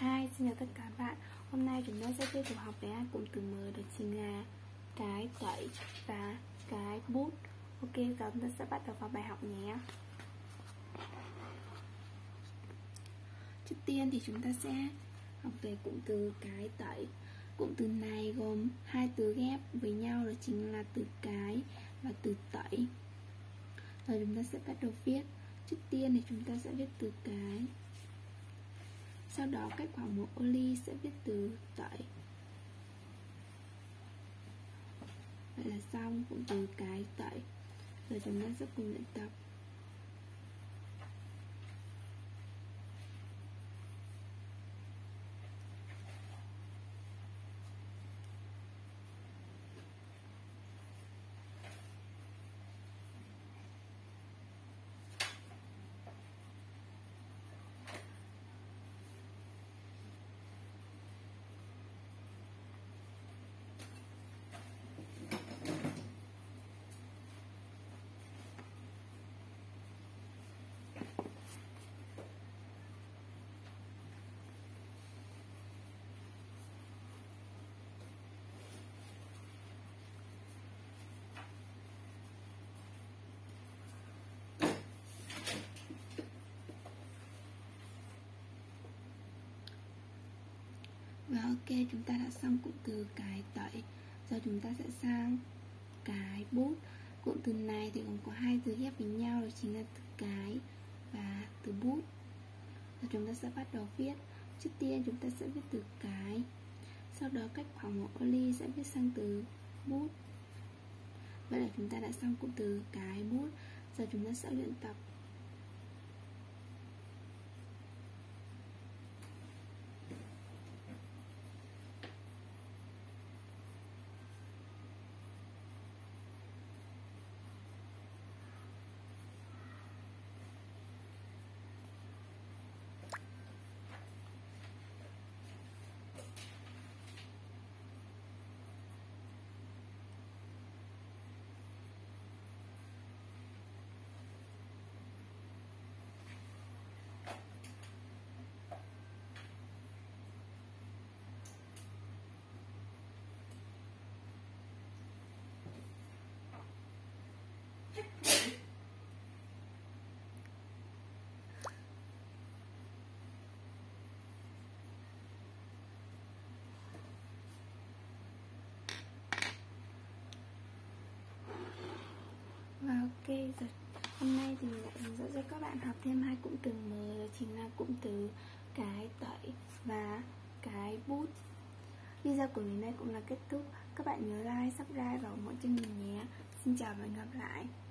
2. Xin chào tất cả các bạn. Hôm nay chúng ta sẽ tiếp tục học về hai cụm từ mới, đó chính là cái tẩy và cái bút. Ok, giờ chúng ta sẽ bắt đầu vào bài học nhé. Trước tiên thì chúng ta sẽ học về cụm từ cái tẩy. Cụm từ này gồm hai từ ghép với nhau, đó chính là từ cái và từ tẩy. Rồi chúng ta sẽ bắt đầu viết. Trước tiên thì chúng ta sẽ viết từ cái, sau đó cách khoảng một ô ly sẽ viết từ tẩy. Vậy là xong cụm từ cái tẩy. Rồi chúng ta sẽ cùng luyện tập. Và ok, chúng ta đã xong cụm từ cái tẩy. Giờ chúng ta sẽ sang cái bút. Cụm từ này thì cũng có hai từ ghép với nhau, đó chính là từ cái và từ bút. Giờ chúng ta sẽ bắt đầu viết. Trước tiên chúng ta sẽ viết từ cái, sau đó cách khoảng một ô ly sẽ viết sang từ bút. Vậy là chúng ta đã xong cụm từ cái bút. Giờ chúng ta sẽ luyện tập. Và ok, rồi hôm nay thì mình lại hướng dẫn cho các bạn học thêm hai cụm từ mới, đó chính là cụm từ cái tẩy và cái bút. Video của mình đây cũng là kết thúc. Các bạn nhớ like, subscribe và ủng hộ cho mình nhé. Xin chào và hẹn gặp lại.